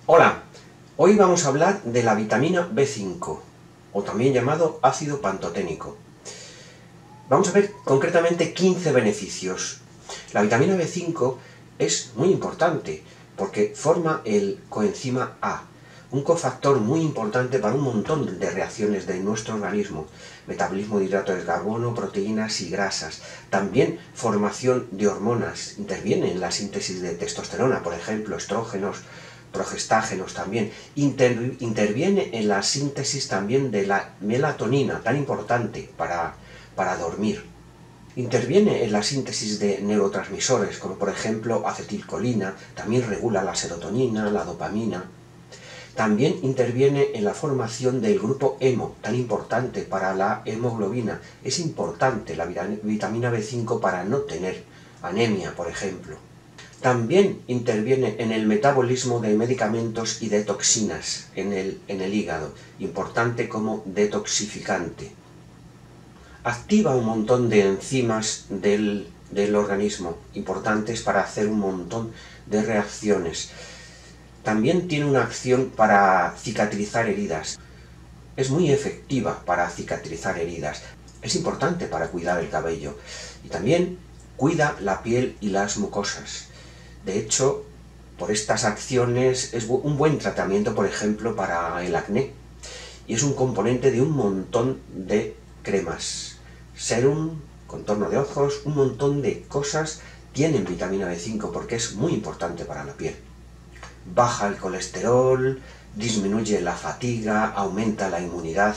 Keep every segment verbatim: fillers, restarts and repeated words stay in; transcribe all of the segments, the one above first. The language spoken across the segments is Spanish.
Hola, hoy vamos a hablar de la vitamina B cinco, o también llamado ácido pantoténico. Vamos a ver concretamente quince beneficios. La vitamina B cinco es muy importante porque forma el coenzima A, un cofactor muy importante para un montón de reacciones de nuestro organismo. Metabolismo de hidratos de carbono, proteínas y grasas. También formación de hormonas. Interviene en la síntesis de testosterona, por ejemplo, estrógenos, progestágenos también. Inter, interviene en la síntesis también de la melatonina, tan importante para, para dormir. Interviene en la síntesis de neurotransmisores, como por ejemplo acetilcolina, también regula la serotonina, la dopamina. También interviene en la formación del grupo hemo, tan importante para la hemoglobina. Es importante la vitamina B cinco para no tener anemia, por ejemplo. También interviene en el metabolismo de medicamentos y de toxinas en el, en el hígado, importante como detoxificante. Activa un montón de enzimas del, del organismo, importantes para hacer un montón de reacciones. También tiene una acción para cicatrizar heridas. Es muy efectiva para cicatrizar heridas. Es importante para cuidar el cabello. Y también cuida la piel y las mucosas. De hecho, por estas acciones es un buen tratamiento, por ejemplo, para el acné. Y es un componente de un montón de cremas. Serum, contorno de ojos, un montón de cosas tienen vitamina B cinco porque es muy importante para la piel. Baja el colesterol, disminuye la fatiga, aumenta la inmunidad,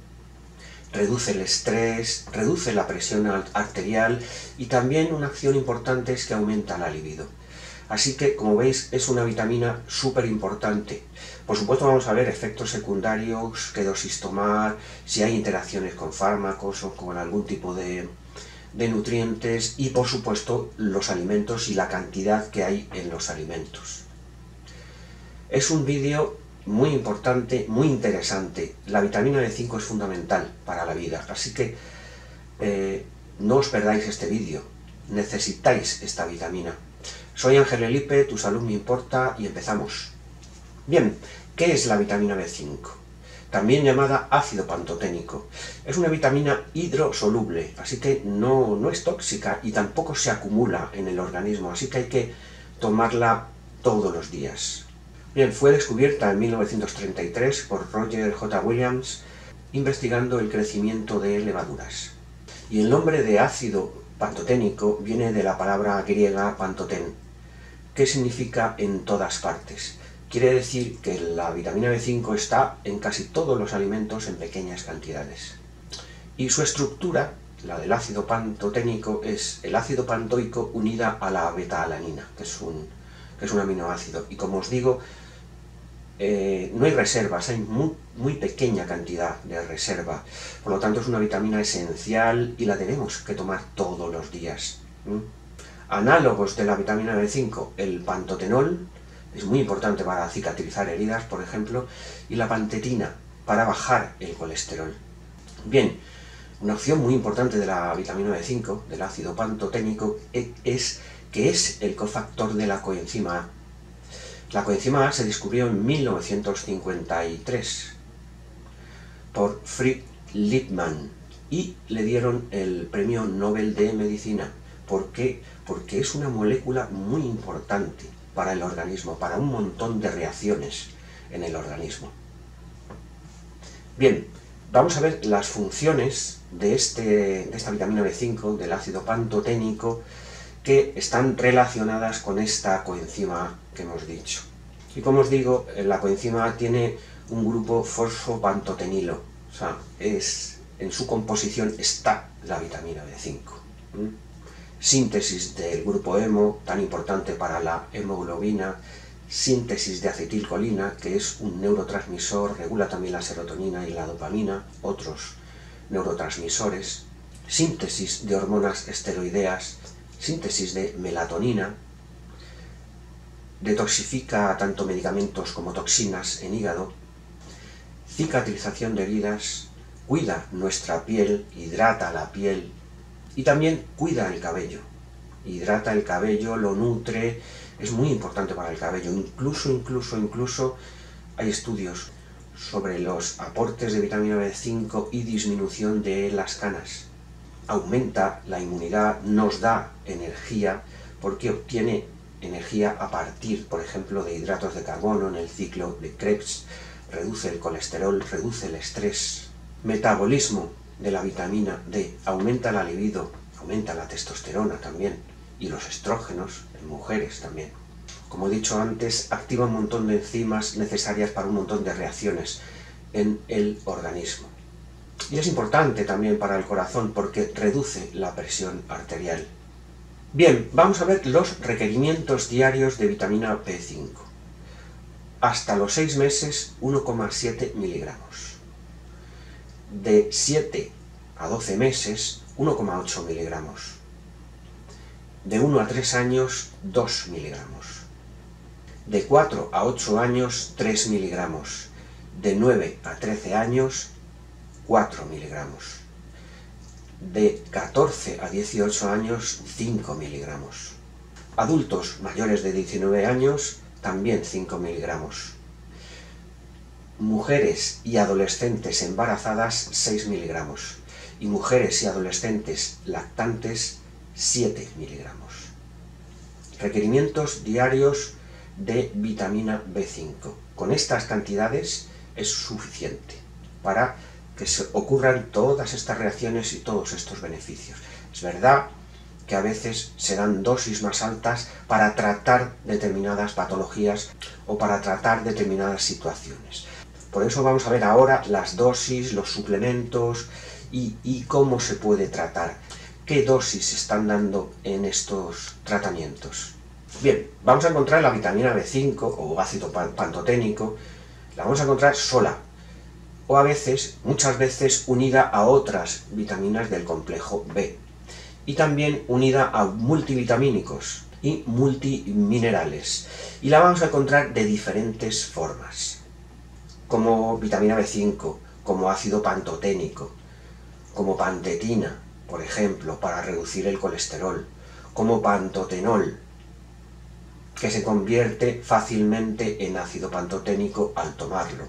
reduce el estrés, reduce la presión arterial y también una acción importante es que aumenta la libido. Así que, como veis, es una vitamina súper importante. Por supuesto vamos a ver efectos secundarios, qué dosis tomar, si hay interacciones con fármacos o con algún tipo de, de nutrientes y, por supuesto, los alimentos y la cantidad que hay en los alimentos. Es un vídeo muy importante, muy interesante. La vitamina B cinco es fundamental para la vida, así que eh, no os perdáis este vídeo. Necesitáis esta vitamina. Soy Ángel Elipe, tu salud me importa y empezamos. Bien, ¿qué es la vitamina B cinco? También llamada ácido pantoténico. Es una vitamina hidrosoluble, así que no, no es tóxica y tampoco se acumula en el organismo, así que hay que tomarla todos los días. Bien, fue descubierta en mil novecientos treinta y tres por Roger J. Williams, investigando el crecimiento de levaduras. Y el nombre de ácido pantoténico viene de la palabra griega pantotén, que significa en todas partes. Quiere decir que la vitamina B cinco está en casi todos los alimentos en pequeñas cantidades. Y su estructura, la del ácido pantoténico, es el ácido pantoico unida a la beta-alanina, que es un, que es un aminoácido. Y como os digo, eh, no hay reservas, hay muy, muy pequeña cantidad de reserva. Por lo tanto, es una vitamina esencial y la tenemos que tomar todos los días. ¿Mm? Análogos de la vitamina B cinco, el pantotenol, es muy importante para cicatrizar heridas, por ejemplo, y la pantetina, para bajar el colesterol. Bien, una opción muy importante de la vitamina B cinco, del ácido pantoténico, es que es el cofactor de la coenzima A. La coenzima A se descubrió en mil novecientos cincuenta y tres por Fritz Lipmann y le dieron el premio Nobel de Medicina. ¿Por qué? Porque es una molécula muy importante para el organismo, para un montón de reacciones en el organismo. Bien, vamos a ver las funciones de, este, de esta vitamina B cinco, del ácido pantoténico, que están relacionadas con esta coenzima A que hemos dicho. Y como os digo, la coenzima A tiene un grupo fosfopantotenilo, o sea, es, en su composición está la vitamina B cinco. ¿Mm? Síntesis del grupo hemo, tan importante para la hemoglobina, síntesis de acetilcolina, que es un neurotransmisor, regula también la serotonina y la dopamina, otros neurotransmisores, síntesis de hormonas esteroideas, síntesis de melatonina, detoxifica tanto medicamentos como toxinas en hígado, cicatrización de heridas, cuida nuestra piel, hidrata la piel, y también cuida el cabello, hidrata el cabello, lo nutre, es muy importante para el cabello. Incluso, incluso, incluso hay estudios sobre los aportes de vitamina B cinco y disminución de las canas. Aumenta la inmunidad, nos da energía, porque obtiene energía a partir, por ejemplo, de hidratos de carbono en el ciclo de Krebs, reduce el colesterol, reduce el estrés. Metabolismo de la vitamina D, aumenta la libido, aumenta la testosterona también, y los estrógenos en mujeres también. Como he dicho antes, activa un montón de enzimas necesarias para un montón de reacciones en el organismo. Y es importante también para el corazón porque reduce la presión arterial. Bien, vamos a ver los requerimientos diarios de vitamina B cinco. Hasta los seis meses, uno coma siete miligramos. De siete a doce meses, uno coma ocho miligramos. De uno a tres años, dos miligramos. De cuatro a ocho años, tres miligramos. De nueve a trece años, cuatro miligramos. De catorce a dieciocho años, cinco miligramos. Adultos mayores de diecinueve años, también cinco miligramos. Mujeres y adolescentes embarazadas, seis miligramos. Y mujeres y adolescentes lactantes, siete miligramos. Requerimientos diarios de vitamina B cinco. Con estas cantidades es suficiente para que se ocurran todas estas reacciones y todos estos beneficios. Es verdad que a veces se dan dosis más altas para tratar determinadas patologías o para tratar determinadas situaciones. Por eso vamos a ver ahora las dosis, los suplementos y, y cómo se puede tratar. ¿Qué dosis se están dando en estos tratamientos? Bien, vamos a encontrar la vitamina B cinco o ácido pantoténico, la vamos a encontrar sola, o a veces, muchas veces, unida a otras vitaminas del complejo B, y también unida a multivitamínicos y multiminerales, y la vamos a encontrar de diferentes formas, como vitamina B cinco, como ácido pantoténico, como pantetina, por ejemplo, para reducir el colesterol, como pantotenol, que se convierte fácilmente en ácido pantoténico al tomarlo,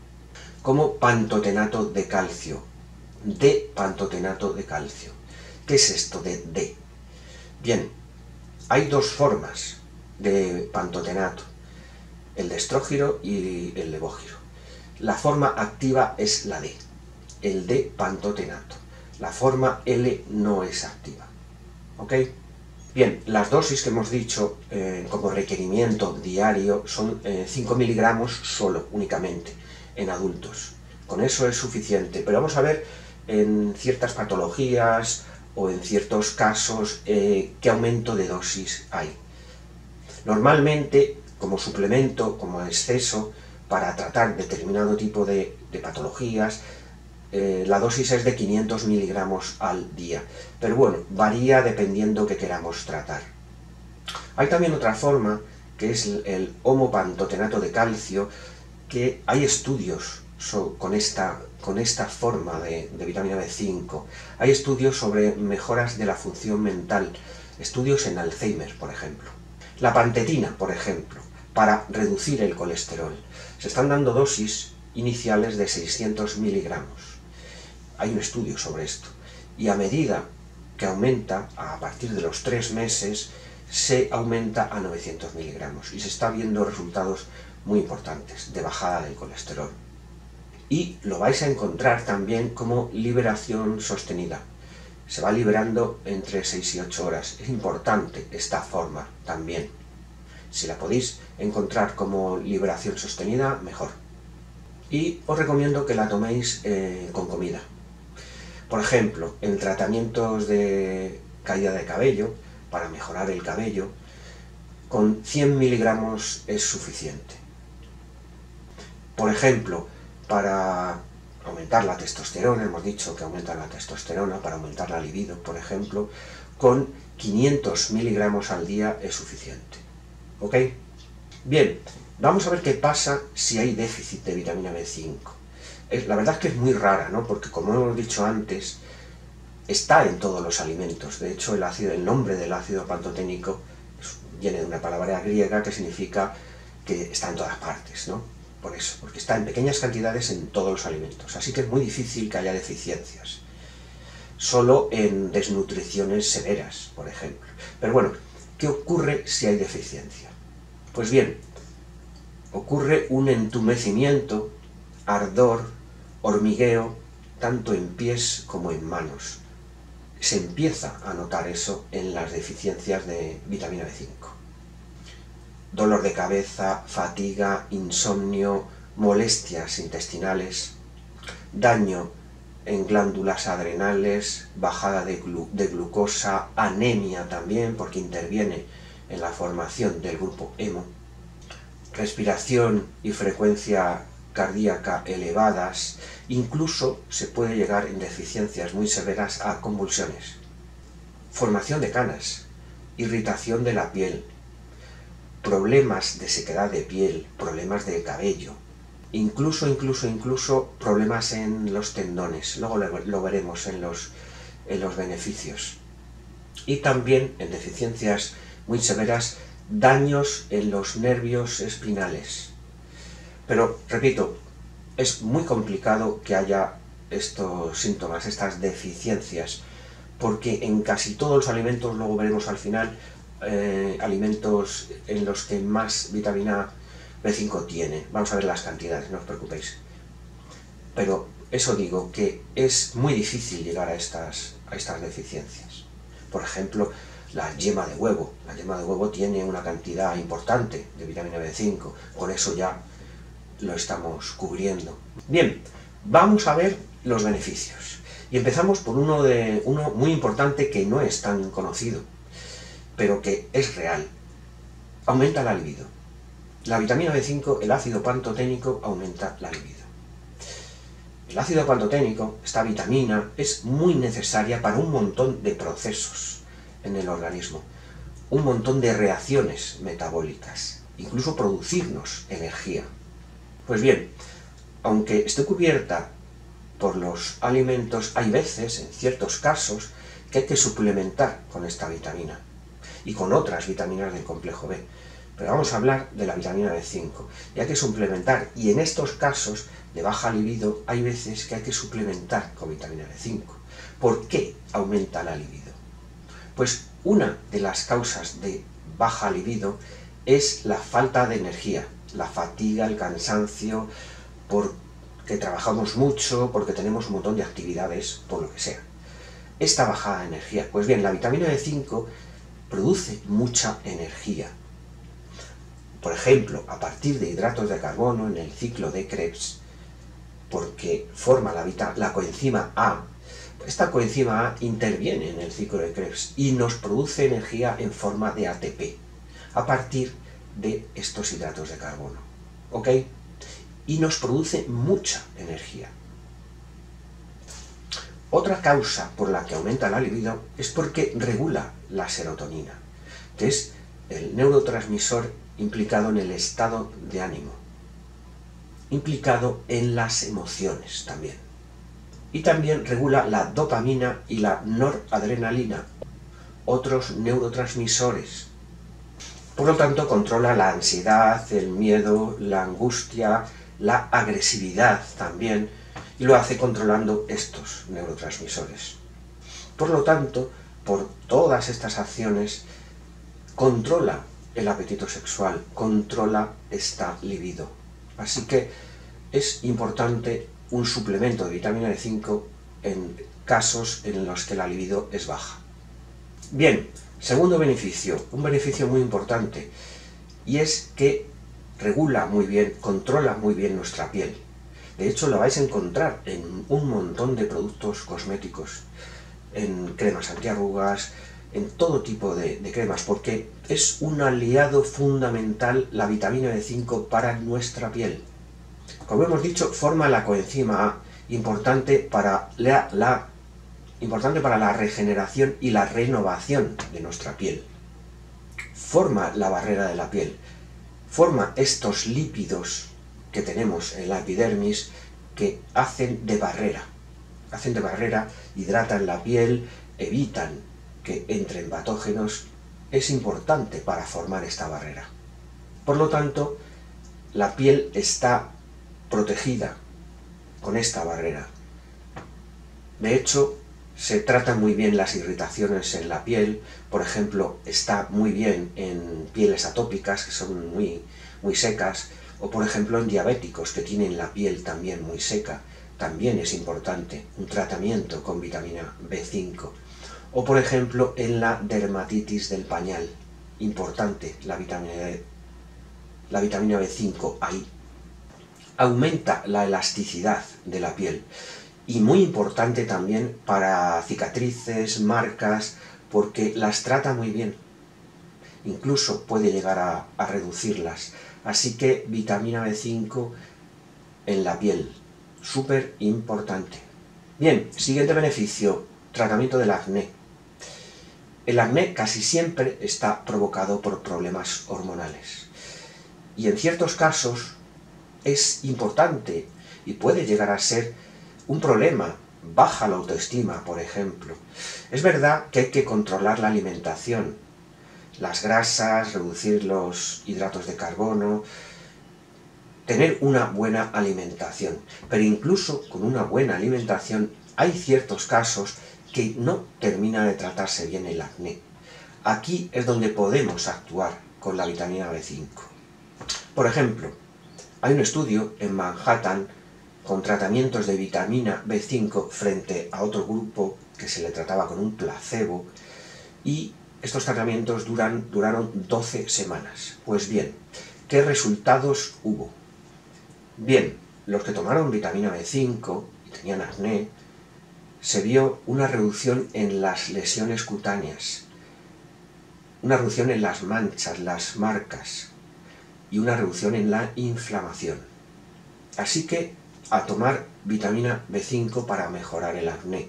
como pantotenato de calcio, D-pantotenato de calcio. ¿Qué es esto de D? Bien, hay dos formas de pantotenato, el de estrógiro y el levógiro. La forma activa es la D, el D-pantotenato. La forma L no es activa. ¿Ok? Bien, las dosis que hemos dicho eh, como requerimiento diario son eh, cinco miligramos solo, únicamente, en adultos. Con eso es suficiente, pero vamos a ver en ciertas patologías o en ciertos casos eh, qué aumento de dosis hay. Normalmente, como suplemento, como exceso, para tratar determinado tipo de, de patologías, Eh, la dosis es de quinientos miligramos al día, pero bueno, varía dependiendo que queramos tratar. Hay también otra forma, que es el homopantotenato de calcio, que hay estudios so, con, esta, con esta forma de, de vitamina B cinco. Hay estudios sobre mejoras de la función mental, estudios en Alzheimer, por ejemplo. La pantetina, por ejemplo, para reducir el colesterol. Se están dando dosis iniciales de seiscientos miligramos. Hay un estudio sobre esto, y a medida que aumenta, a partir de los tres meses, se aumenta a novecientos miligramos, y se está viendo resultados muy importantes de bajada del colesterol. Y lo vais a encontrar también como liberación sostenida. Se va liberando entre seis y ocho horas. Es importante esta forma también. Si la podéis encontrar como liberación sostenida, mejor. Y os recomiendo que la toméis eh, con comida. Por ejemplo, en tratamientos de caída de cabello, para mejorar el cabello, con cien miligramos es suficiente. Por ejemplo, para aumentar la testosterona, hemos dicho que aumenta la testosterona, para aumentar la libido, por ejemplo, con quinientos miligramos al día es suficiente. ¿Ok? Bien, vamos a ver qué pasa si hay déficit de vitamina B cinco. La verdad es que es muy rara, ¿no? Porque, como hemos dicho antes, está en todos los alimentos. De hecho, el, ácido, el nombre del ácido pantoténico viene de una palabra griega que significa que está en todas partes, ¿no? Por eso, porque está en pequeñas cantidades en todos los alimentos, así que es muy difícil que haya deficiencias. Solo en desnutriciones severas, por ejemplo. Pero bueno, ¿qué ocurre si hay deficiencia? Pues bien, ocurre un entumecimiento, ardor, hormigueo, tanto en pies como en manos. Se empieza a notar eso en las deficiencias de vitamina B cinco. Dolor de cabeza, fatiga, insomnio, molestias intestinales, daño en glándulas adrenales, bajada de, glu de glucosa, anemia también, porque interviene en la formación del grupo hemo, respiración y frecuencia cardíaca elevadas, incluso se puede llegar en deficiencias muy severas a convulsiones, formación de canas, irritación de la piel, problemas de sequedad de piel, problemas de cabello, incluso, incluso, incluso problemas en los tendones, luego lo, lo veremos en los, en los beneficios. Y también en deficiencias muy severas, daños en los nervios espinales. Pero, repito, es muy complicado que haya estos síntomas, estas deficiencias, porque en casi todos los alimentos, luego veremos al final, eh, alimentos en los que más vitamina B cinco tiene. Vamos a ver las cantidades, no os preocupéis. Pero eso digo, que es muy difícil llegar a estas, a estas deficiencias. Por ejemplo, la yema de huevo. La yema de huevo tiene una cantidad importante de vitamina B cinco, con eso ya lo estamos cubriendo. Bien, vamos a ver los beneficios. Y empezamos por uno, de, uno muy importante que no es tan conocido, pero que es real. Aumenta la libido. La vitamina B cinco, el ácido pantoténico, aumenta la libido. El ácido pantoténico, esta vitamina, es muy necesaria para un montón de procesos en el organismo, un montón de reacciones metabólicas, incluso producirnos energía. Pues bien, aunque esté cubierta por los alimentos, hay veces, en ciertos casos, que hay que suplementar con esta vitamina y con otras vitaminas del complejo B. Pero vamos a hablar de la vitamina B cinco, y hay que suplementar, y en estos casos de baja libido hay veces que hay que suplementar con vitamina B cinco. ¿Por qué aumenta la libido? Pues una de las causas de baja libido es la falta de energía, la fatiga, el cansancio, porque trabajamos mucho, porque tenemos un montón de actividades, por lo que sea. Esta bajada de energía, pues bien, la vitamina B cinco produce mucha energía. Por ejemplo, a partir de hidratos de carbono en el ciclo de Krebs, porque forma la, la coenzima A. Esta coenzima A interviene en el ciclo de Krebs y nos produce energía en forma de A T P, a partir de estos hidratos de carbono. ¿Ok? Y nos produce mucha energía. Otra causa por la que aumenta la libido es porque regula la serotonina, que es el neurotransmisor implicado en el estado de ánimo, implicado en las emociones también. Y también regula la dopamina y la noradrenalina, otros neurotransmisores. Por lo tanto, controla la ansiedad, el miedo, la angustia, la agresividad también, y lo hace controlando estos neurotransmisores. Por lo tanto, por todas estas acciones, controla el apetito sexual, controla esta libido. Así que es importante un suplemento de vitamina B cinco en casos en los que la libido es baja. Bien, segundo beneficio, un beneficio muy importante, y es que regula muy bien, controla muy bien nuestra piel. De hecho, lo vais a encontrar en un montón de productos cosméticos, en cremas antiarrugas, en todo tipo de, de cremas, porque es un aliado fundamental la vitamina B cinco para nuestra piel. Como hemos dicho, forma la coenzima A, importante para la, la, importante para la regeneración y la renovación de nuestra piel. Forma la barrera de la piel, forma estos lípidos que tenemos en la epidermis que hacen de barrera, hacen de barrera, hidratan la piel, evitan que entren patógenos es importante para formar esta barrera. Por lo tanto, la piel está protegida con esta barrera. De hecho, se tratan muy bien las irritaciones en la piel. Por ejemplo, está muy bien en pieles atópicas, que son muy, muy secas, o por ejemplo en diabéticos, que tienen la piel también muy seca. También es importante un tratamiento con vitamina B cinco. O por ejemplo en la dermatitis del pañal. Importante la vitamina, la vitamina B cinco ahí. Aumenta la elasticidad de la piel. Y muy importante también para cicatrices, marcas, porque las trata muy bien. Incluso puede llegar a, a reducirlas. Así que vitamina B cinco en la piel. Súper importante. Bien, siguiente beneficio. Tratamiento del acné. El acné casi siempre está provocado por problemas hormonales. Y en ciertos casos es importante y puede llegar a ser un problema, baja la autoestima, por ejemplo. Es verdad que hay que controlar la alimentación, las grasas, reducir los hidratos de carbono, tener una buena alimentación. Pero incluso con una buena alimentación hay ciertos casos que no termina de tratarse bien el acné. Aquí es donde podemos actuar con la vitamina B cinco. Por ejemplo, hay un estudio en Manhattan con tratamientos de vitamina B cinco frente a otro grupo que se le trataba con un placebo, y estos tratamientos duran, duraron doce semanas. Pues bien, ¿qué resultados hubo? Bien, los que tomaron vitamina B cinco y tenían acné, se vio una reducción en las lesiones cutáneas, una reducción en las manchas, las marcas, y una reducción en la inflamación. Así que a tomar vitamina B cinco para mejorar el acné.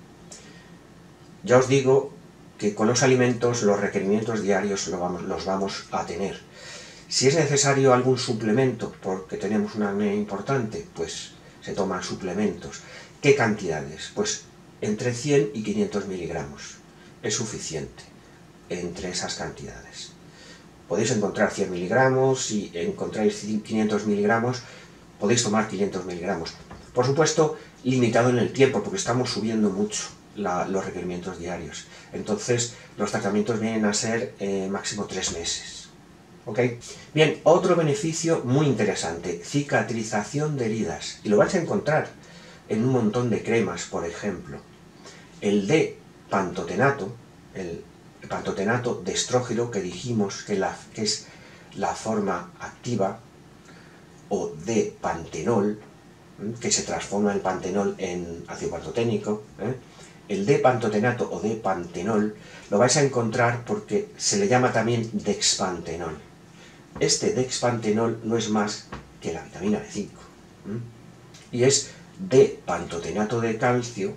Ya os digo que con los alimentos los requerimientos diarios los vamos, los vamos a tener. Si es necesario algún suplemento porque tenemos un acné importante, pues se toman suplementos. ¿Qué cantidades? Pues entre cien y quinientos miligramos. Es suficiente entre esas cantidades. Podéis encontrar cien miligramos, si encontráis quinientos miligramos, podéis tomar quinientos miligramos. Por supuesto, limitado en el tiempo, porque estamos subiendo mucho la, los requerimientos diarios. Entonces, los tratamientos vienen a ser eh, máximo tres meses. ¿Ok? Bien, otro beneficio muy interesante, cicatrización de heridas. Y lo vais a encontrar en un montón de cremas, por ejemplo. El D-pantotenato, el pantotenato de estrógeno, que dijimos que, la, que es la forma activa, o de pantenol, que se transforma el pantenol en ácido pantoténico. ¿eh? El D-pantotenato o D-pantenol lo vais a encontrar porque se le llama también dexpantenol. Este dexpantenol no es más que la vitamina B cinco. ¿eh? Y es D-pantotenato de calcio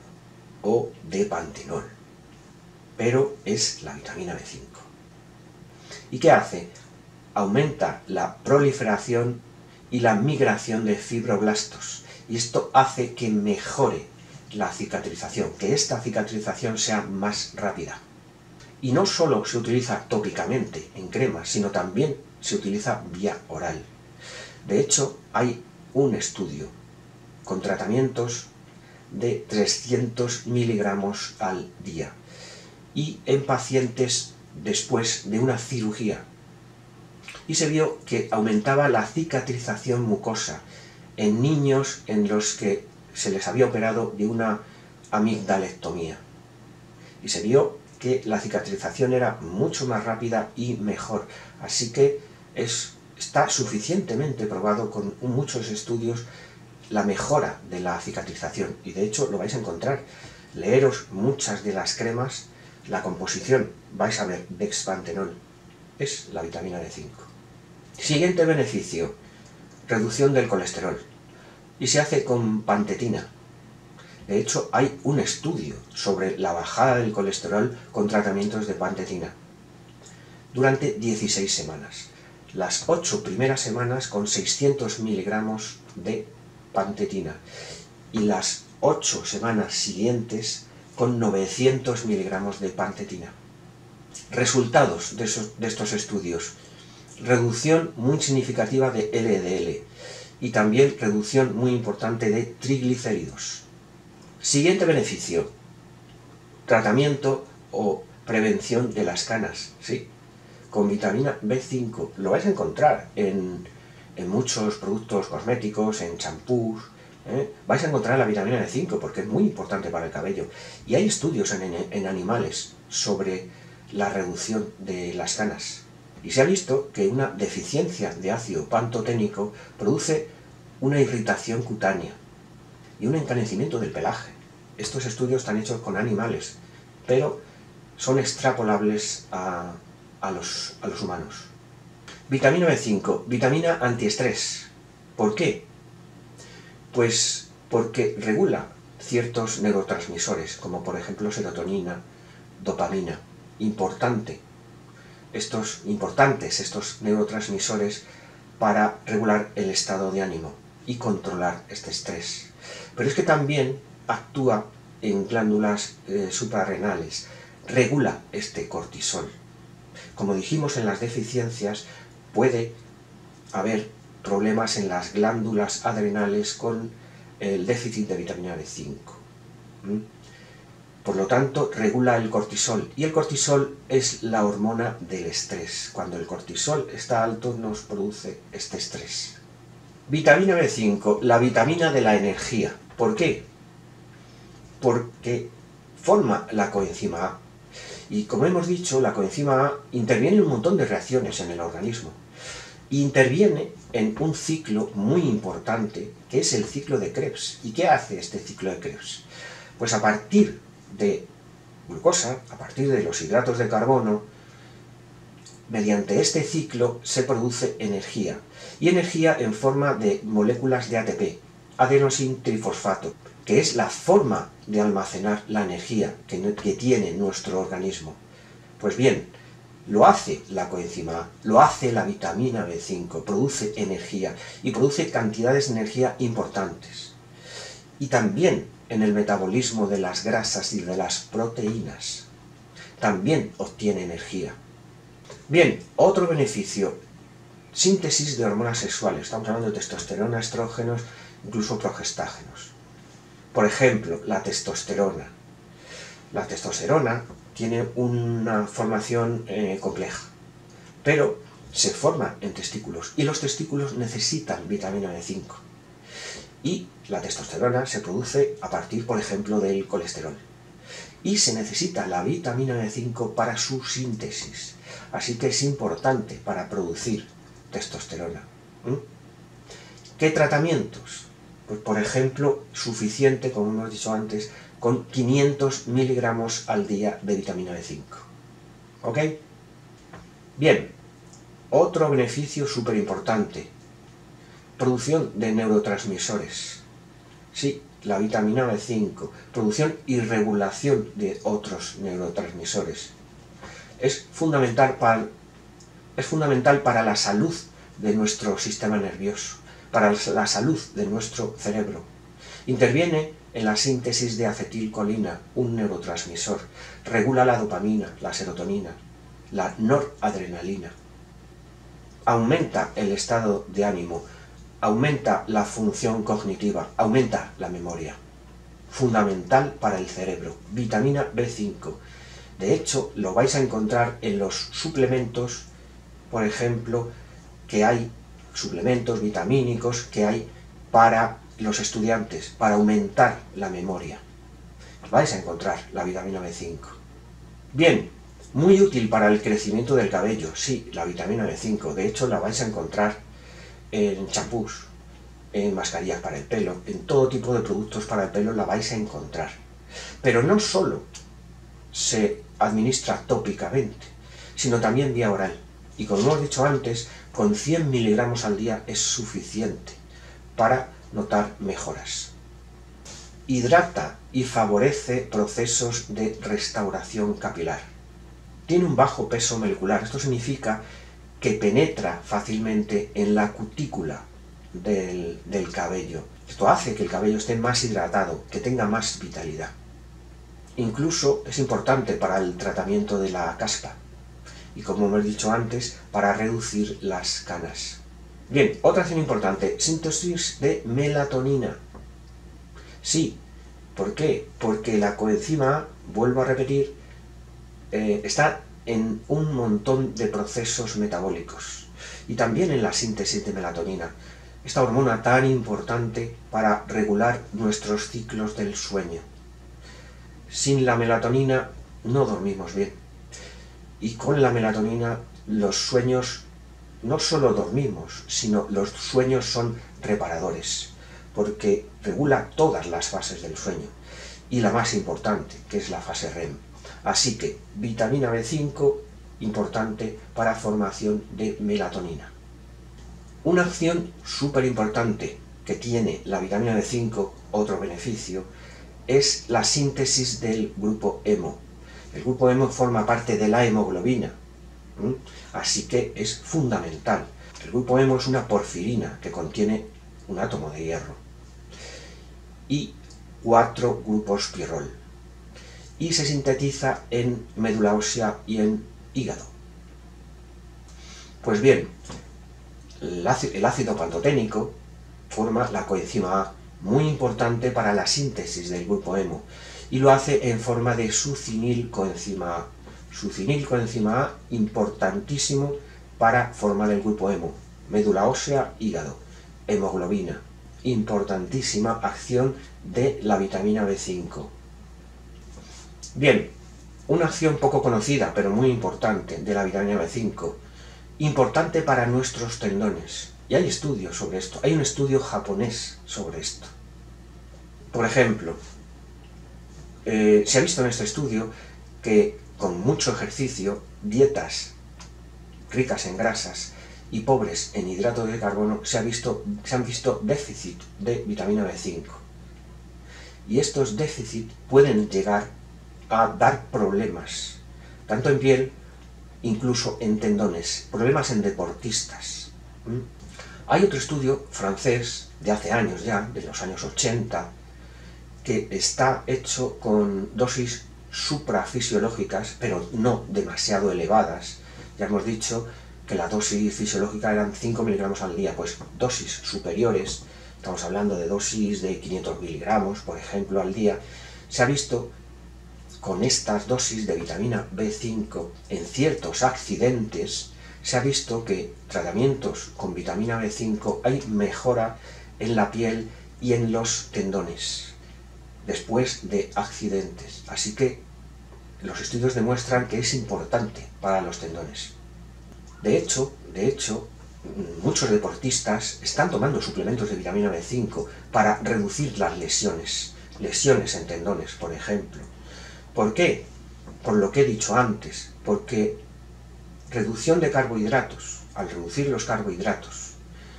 o D-pantenol. Pero es la vitamina B cinco. ¿Y qué hace? Aumenta la proliferación y la migración de fibroblastos. Y esto hace que mejore la cicatrización, que esta cicatrización sea más rápida. Y no solo se utiliza tópicamente en cremas, sino también se utiliza vía oral. De hecho, hay un estudio con tratamientos de trescientos miligramos al día y en pacientes después de una cirugía. Y se vio que aumentaba la cicatrización mucosa en niños en los que se les había operado de una amigdalectomía. Y se vio que la cicatrización era mucho más rápida y mejor. Así que es, está suficientemente probado con muchos estudios la mejora de la cicatrización. Y de hecho lo vais a encontrar. Leeros muchas de las cremas, la composición, vais a ver dexpantenol. Es la vitamina B cinco. Siguiente beneficio, reducción del colesterol. Y se hace con pantetina. De hecho, hay un estudio sobre la bajada del colesterol con tratamientos de pantetina durante dieciséis semanas. Las ocho primeras semanas con seiscientos miligramos de pantetina y las ocho semanas siguientes con novecientos miligramos de pantetina. Resultados de, esos, de estos estudios. Reducción muy significativa de L D L y también reducción muy importante de triglicéridos. Siguiente beneficio. Tratamiento o prevención de las canas, ¿sí? Con vitamina B cinco. Lo vais a encontrar en, en muchos productos cosméticos, en champús. ¿eh? Vais a encontrar la vitamina B cinco porque es muy importante para el cabello. Y hay estudios en, en, en animales sobre la reducción de las canas. Y se ha visto que una deficiencia de ácido pantoténico produce una irritación cutánea y un encanecimiento del pelaje. Estos estudios están hechos con animales, pero son extrapolables a, a, los, a los humanos. Vitamina B cinco, vitamina antiestrés. ¿Por qué? Pues porque regula ciertos neurotransmisores, como por ejemplo serotonina, dopamina. Importante. Estos importantes, estos neurotransmisores para regular el estado de ánimo y controlar este estrés. Pero es que también actúa en glándulas eh, suprarrenales, regula este cortisol. Como dijimos, en las deficiencias puede haber problemas en las glándulas adrenales con el déficit de vitamina B cinco. ¿Mm? Por lo tanto, regula el cortisol, y el cortisol es la hormona del estrés. Cuando el cortisol está alto nos produce este estrés. Vitamina B cinco, la vitamina de la energía. ¿Por qué? Porque forma la coenzima A. Y como hemos dicho, la coenzima A interviene en un montón de reacciones en el organismo. Interviene en un ciclo muy importante, que es el ciclo de Krebs. ¿Y qué hace este ciclo de Krebs? Pues a partir de glucosa, a partir de los hidratos de carbono, mediante este ciclo se produce energía, y energía en forma de moléculas de A T P, adenosin trifosfato, que es la forma de almacenar la energía que, que tiene nuestro organismo. Pues bien, lo hace la coenzima A, lo hace la vitamina B cinco, produce energía, y produce cantidades de energía importantes. Y también en el metabolismo de las grasas y de las proteínas. También obtiene energía. Bien, otro beneficio. Síntesis de hormonas sexuales. Estamos hablando de testosterona, estrógenos, incluso progestágenos. Por ejemplo, la testosterona. La testosterona tiene una formación eh, compleja, pero se forma en testículos, y los testículos necesitan vitamina B cinco. Y la testosterona se produce a partir, por ejemplo, del colesterol. Y se necesita la vitamina B cinco para su síntesis. Así que es importante para producir testosterona. ¿Mm? ¿Qué tratamientos? Pues, por ejemplo, suficiente, como hemos dicho antes, con quinientos miligramos al día de vitamina B cinco. ¿Ok? Bien, otro beneficio súper importante. Producción de neurotransmisores. Sí, la vitamina B cinco. Producción y regulación de otros neurotransmisores. Es fundamental para, es fundamental para la salud de nuestro sistema nervioso, para la salud de nuestro cerebro. Interviene en la síntesis de acetilcolina, un neurotransmisor. Regula la dopamina, la serotonina, la noradrenalina. Aumenta el estado de ánimo, aumenta la función cognitiva, aumenta la memoria. Fundamental para el cerebro. Vitamina B cinco. De hecho, lo vais a encontrar en los suplementos, por ejemplo, que hay suplementos vitamínicos que hay para los estudiantes, para aumentar la memoria. Vais a encontrar la vitamina B cinco. Bien, muy útil para el crecimiento del cabello, sí, la vitamina B cinco. De hecho, la vais a encontrar en champús, en mascarillas para el pelo, en todo tipo de productos para el pelo la vais a encontrar. Pero no solo se administra tópicamente, sino también vía oral. Y como hemos dicho antes, con cien miligramos al día es suficiente para notar mejoras. Hidrata y favorece procesos de restauración capilar. Tiene un bajo peso molecular. Esto significa que penetra fácilmente en la cutícula del, del cabello. Esto hace que el cabello esté más hidratado, que tenga más vitalidad. Incluso es importante para el tratamiento de la caspa. y, como hemos dicho antes, para reducir las canas. Bien, otra acción importante, síntesis de melatonina. Sí, ¿por qué? Porque la coenzima A, vuelvo a repetir, eh, está en un montón de procesos metabólicos y también en la síntesis de melatonina, esta hormona tan importante para regular nuestros ciclos del sueño. Sin la melatonina no dormimos bien, y con la melatonina los sueños no solo dormimos, sino los sueños son reparadores, porque regula todas las fases del sueño, y la más importante, que es la fase R E M. Así que vitamina B cinco, importante para formación de melatonina. Una acción súper importante que tiene la vitamina B cinco, otro beneficio, es la síntesis del grupo hemo. El grupo hemo forma parte de la hemoglobina, ¿Mm? así que es fundamental. El grupo hemo es una porfirina que contiene un átomo de hierro y cuatro grupos pirrol, y se sintetiza en médula ósea y en hígado. Pues bien, el ácido, el ácido pantoténico forma la coenzima A, muy importante para la síntesis del grupo hemo, y lo hace en forma de sucinilcoenzima A. Sucinilcoenzima A, importantísimo para formar el grupo hemo, médula ósea, hígado, hemoglobina, importantísima acción de la vitamina B cinco. Bien, una acción poco conocida, pero muy importante, de la vitamina B cinco, importante para nuestros tendones, y hay estudios sobre esto, hay un estudio japonés sobre esto. Por ejemplo, eh, se ha visto en este estudio que con mucho ejercicio, dietas ricas en grasas y pobres en hidratos de carbono, se, ha visto, se han visto déficit de vitamina B cinco. Y estos déficits pueden llegar a dar problemas, tanto en piel, incluso en tendones, problemas en deportistas. ¿Mm? Hay otro estudio francés de hace años ya, de los años ochenta, que está hecho con dosis suprafisiológicas, pero no demasiado elevadas. Ya hemos dicho que la dosis fisiológica eran cinco miligramos al día, pues dosis superiores, estamos hablando de dosis de quinientos miligramos, por ejemplo, al día. Se ha visto con estas dosis de vitamina B cinco en ciertos accidentes, se ha visto que tratamientos con vitamina B cinco hay mejora en la piel y en los tendones después de accidentes. Así que los estudios demuestran que es importante para los tendones. De hecho, de hecho, muchos deportistas están tomando suplementos de vitamina B cinco para reducir las lesiones, lesiones en tendones, por ejemplo. ¿Por qué? Por lo que he dicho antes, porque reducción de carbohidratos, al reducir los carbohidratos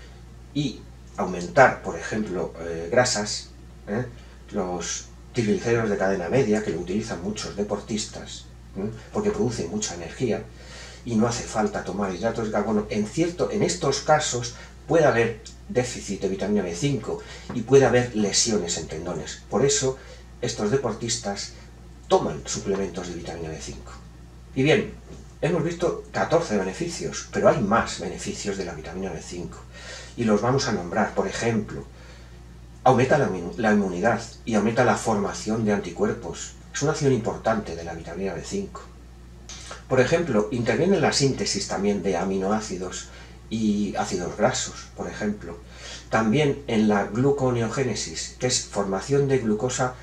y aumentar, por ejemplo, eh, grasas, ¿eh? los triglicéridos de cadena media, que lo utilizan muchos deportistas, ¿eh? porque producen mucha energía y no hace falta tomar hidratos de carbono. En cierto, en estos casos puede haber déficit de vitamina B cinco y puede haber lesiones en tendones. Por eso, estos deportistas toman suplementos de vitamina B cinco. Y bien, hemos visto catorce beneficios, pero hay más beneficios de la vitamina B cinco. Y los vamos a nombrar. Por ejemplo, aumenta la, la inmunidad y aumenta la formación de anticuerpos. Es una acción importante de la vitamina B cinco. Por ejemplo, interviene en la síntesis también de aminoácidos y ácidos grasos, por ejemplo. También en la gluconeogénesis, que es formación de glucosa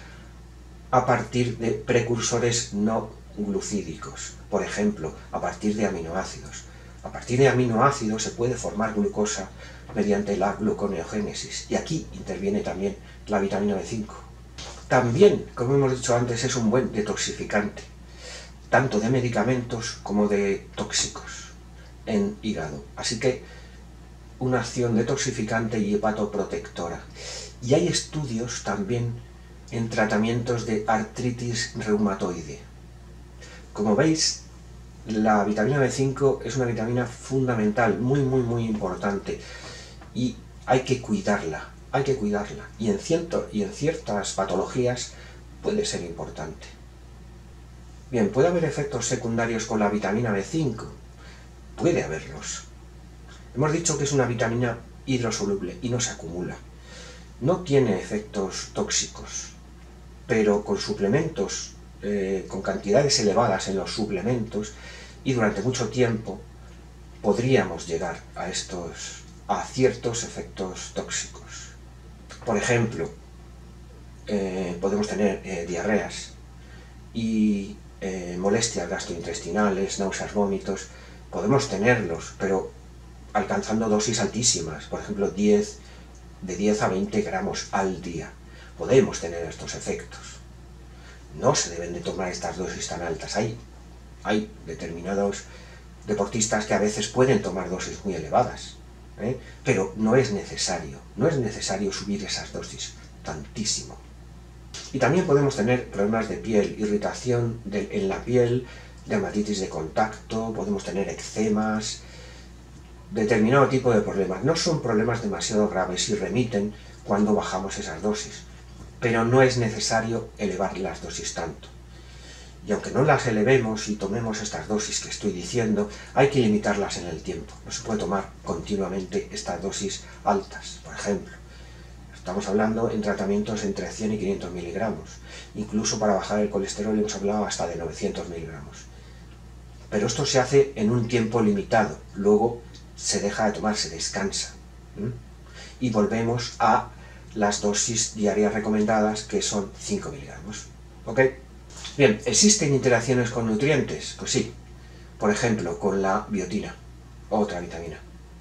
a partir de precursores no glucídicos, por ejemplo, a partir de aminoácidos. A partir de aminoácidos se puede formar glucosa mediante la gluconeogénesis, y aquí interviene también la vitamina B cinco. También, como hemos dicho antes, es un buen detoxificante, tanto de medicamentos como de tóxicos en hígado. Así que una acción detoxificante y hepatoprotectora. Y hay estudios también en tratamientos de artritis reumatoide. Como veis, la vitamina B cinco es una vitamina fundamental, muy, muy, muy importante, y hay que cuidarla, hay que cuidarla, y en, cierto, y en ciertas patologías puede ser importante. Bien, puede haber efectos secundarios con la vitamina B cinco. puede haberlos. Hemos dicho que es una vitamina hidrosoluble y no se acumula. No tiene efectos tóxicos, pero con suplementos, eh, con cantidades elevadas en los suplementos y durante mucho tiempo, podríamos llegar a estos, a ciertos efectos tóxicos. Por ejemplo, eh, podemos tener eh, diarreas y eh, molestias gastrointestinales, náuseas, vómitos. Podemos tenerlos, pero alcanzando dosis altísimas, por ejemplo, diez, de diez a veinte gramos al día. Podemos tener estos efectos. No se deben de tomar estas dosis tan altas. Hay, hay determinados deportistas que a veces pueden tomar dosis muy elevadas, ¿eh? Pero no es necesario, no es necesario subir esas dosis tantísimo. Y también podemos tener problemas de piel, irritación de, en la piel, dermatitis de contacto, podemos tener eczemas, determinado tipo de problemas. No son problemas demasiado graves y remiten cuando bajamos esas dosis, pero no es necesario elevar las dosis tanto. Y aunque no las elevemos y tomemos estas dosis que estoy diciendo, hay que limitarlas en el tiempo. No se puede tomar continuamente estas dosis altas, por ejemplo. Estamos hablando en tratamientos entre cien y quinientos miligramos. Incluso para bajar el colesterol hemos hablado hasta de novecientos miligramos. Pero esto se hace en un tiempo limitado. Luego se deja de tomar, se descansa. ¿Mm? Y volvemos a las dosis diarias recomendadas, que son cinco miligramos. ¿Ok? Bien, ¿existen interacciones con nutrientes? Pues sí. Por ejemplo, con la biotina, otra vitamina.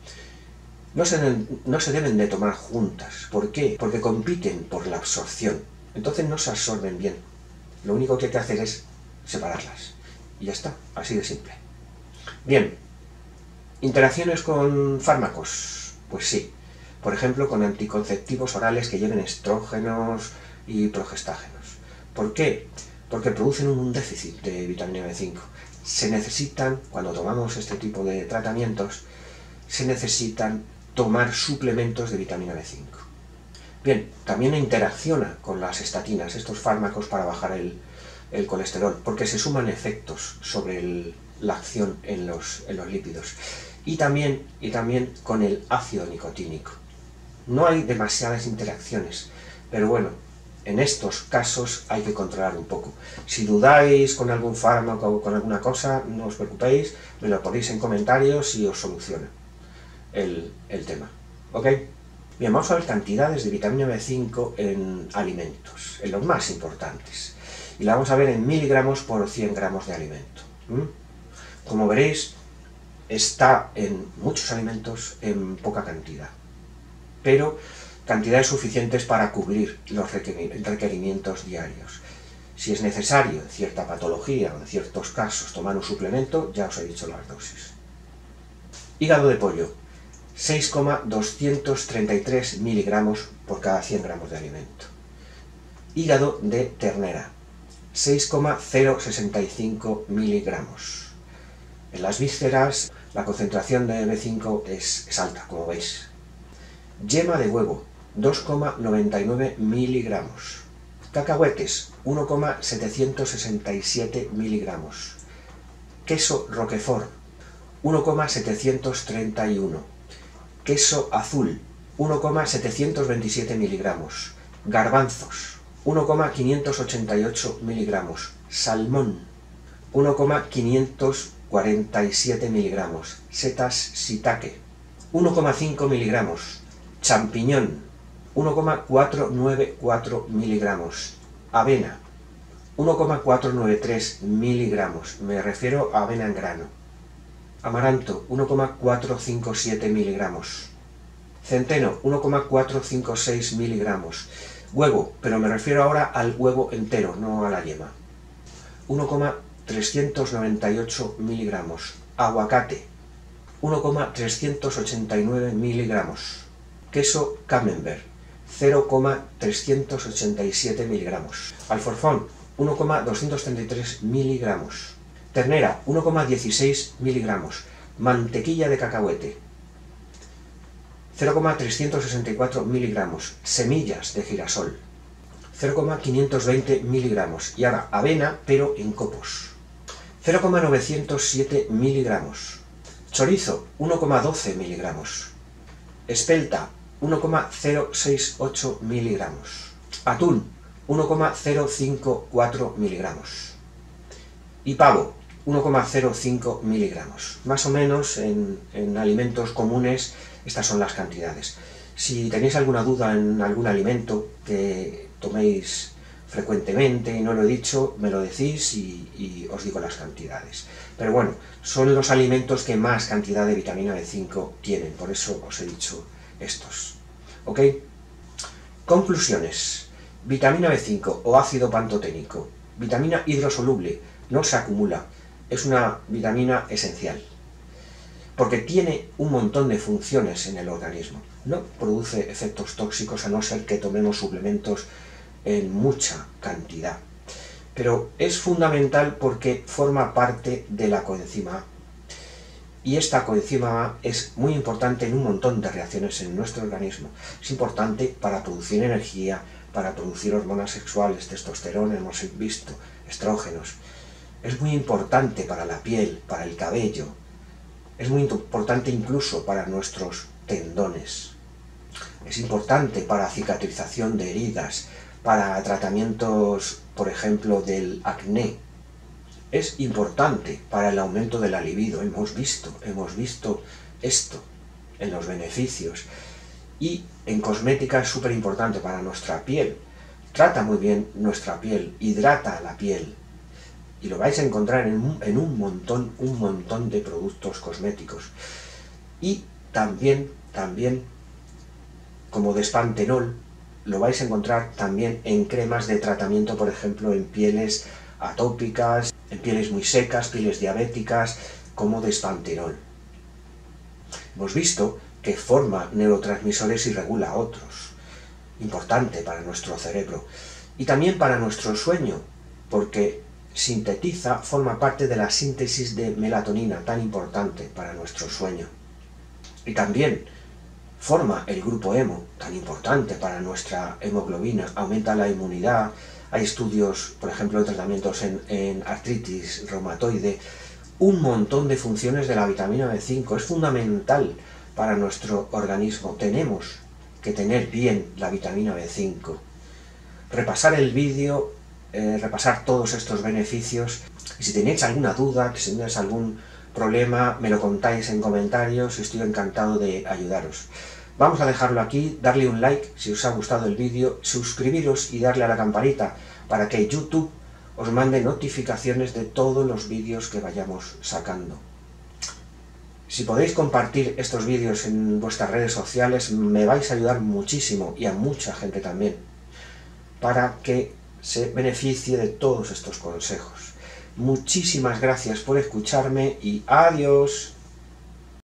No se, deben, no se deben de tomar juntas. ¿Por qué? Porque compiten por la absorción. Entonces no se absorben bien. Lo único que hay que hacer es separarlas. Y ya está, así de simple. Bien, ¿interacciones con fármacos? Pues sí. Por ejemplo, con anticonceptivos orales que lleven estrógenos y progestágenos. ¿Por qué? Porque producen un déficit de vitamina B cinco. Se necesitan, cuando tomamos este tipo de tratamientos, se necesitan tomar suplementos de vitamina B cinco. Bien, también interacciona con las estatinas, estos fármacos para bajar el, el colesterol, porque se suman efectos sobre el, la acción en los, en los lípidos. Y también, y también con el ácido nicotínico. No hay demasiadas interacciones, pero bueno, en estos casos hay que controlar un poco. Si dudáis con algún fármaco o con alguna cosa, no os preocupéis, me lo ponéis en comentarios y os soluciona el, el tema. ¿Ok? Bien, vamos a ver cantidades de vitamina B cinco en alimentos, en los más importantes. Y la vamos a ver en miligramos por cien gramos de alimento. ¿Mm? Como veréis, está en muchos alimentos en poca cantidad, pero cantidades suficientes para cubrir los requerimientos diarios. Si es necesario en cierta patología o en ciertos casos tomar un suplemento, ya os he dicho las dosis. Hígado de pollo, seis coma doscientos treinta y tres miligramos por cada cien gramos de alimento. Hígado de ternera, seis coma cero sesenta y cinco miligramos. En las vísceras la concentración de B cinco es, es alta, como veis. Yema de huevo, dos coma noventa y nueve miligramos. Cacahuetes, uno coma setecientos sesenta y siete miligramos. Queso Roquefort, uno coma setecientos treinta y uno. Queso azul, uno coma setecientos veintisiete miligramos. Garbanzos, uno coma quinientos ochenta y ocho miligramos. Salmón, uno coma quinientos cuarenta y siete miligramos. Setas shiitake, uno coma cinco miligramos. Champiñón, uno coma cuatrocientos noventa y cuatro miligramos. Avena, uno coma cuatrocientos noventa y tres miligramos. Me refiero a avena en grano. Amaranto, uno coma cuatrocientos cincuenta y siete miligramos. Centeno, uno coma cuatrocientos cincuenta y seis miligramos. Huevo, pero me refiero ahora al huevo entero, no a la yema. uno coma trescientos noventa y ocho miligramos. Aguacate, uno coma trescientos ochenta y nueve miligramos. Queso Camembert, cero coma trescientos ochenta y siete miligramos. Alforfón, uno coma doscientos treinta y tres miligramos. Ternera, uno coma dieciséis miligramos. Mantequilla de cacahuete, cero coma trescientos sesenta y cuatro miligramos. Semillas de girasol, cero coma quinientos veinte miligramos. Y ahora avena, pero en copos, cero coma novecientos siete miligramos. Chorizo, uno coma doce miligramos. Espelta, uno coma cero seis ocho miligramos. Atún, uno coma cero cincuenta y cuatro miligramos. Y pavo, uno coma cero cinco miligramos. Más o menos en, en alimentos comunes estas son las cantidades. Si tenéis alguna duda en algún alimento que toméis frecuentemente y no lo he dicho, me lo decís y, y os digo las cantidades. Pero bueno, son los alimentos que más cantidad de vitamina B cinco tienen, por eso os he dicho estos. ¿Ok? Conclusiones. Vitamina B cinco o ácido pantoténico. Vitamina hidrosoluble, no se acumula. Es una vitamina esencial, porque tiene un montón de funciones en el organismo. No produce efectos tóxicos a no ser que tomemos suplementos en mucha cantidad. Pero es fundamental porque forma parte de la coenzima A. Y esta coenzima A es muy importante en un montón de reacciones en nuestro organismo. Es importante para producir energía, para producir hormonas sexuales, testosterona, hemos visto, estrógenos. Es muy importante para la piel, para el cabello. Es muy importante incluso para nuestros tendones. Es importante para cicatrización de heridas, para tratamientos, por ejemplo, del acné. Es importante para el aumento de la libido. Hemos visto, hemos visto esto en los beneficios. Y en cosmética es súper importante para nuestra piel. Trata muy bien nuestra piel, hidrata la piel. Y lo vais a encontrar en un, en un montón, un montón de productos cosméticos. Y también, también, como despantenol, lo vais a encontrar también en cremas de tratamiento, por ejemplo, en pieles atópicas, en pieles muy secas, pieles diabéticas, como despantenol. Hemos visto que forma neurotransmisores y regula otros. Importante para nuestro cerebro. Y también para nuestro sueño, porque sintetiza, forma parte de la síntesis de melatonina, tan importante para nuestro sueño. Y también forma el grupo hemo, tan importante para nuestra hemoglobina, aumenta la inmunidad. Hay estudios, por ejemplo, de tratamientos en, en artritis reumatoide, un montón de funciones de la vitamina B cinco, es fundamental para nuestro organismo. Tenemos que tener bien la vitamina B cinco. Repasar el vídeo, eh, repasar todos estos beneficios, y si tenéis alguna duda, si tenéis algún problema, me lo contáis en comentarios y estoy encantado de ayudaros. Vamos a dejarlo aquí, darle un like si os ha gustado el vídeo, suscribiros y darle a la campanita para que YouTube os mande notificaciones de todos los vídeos que vayamos sacando. Si podéis compartir estos vídeos en vuestras redes sociales, me vais a ayudar muchísimo, y a mucha gente también, para que se beneficie de todos estos consejos. Muchísimas gracias por escucharme y adiós.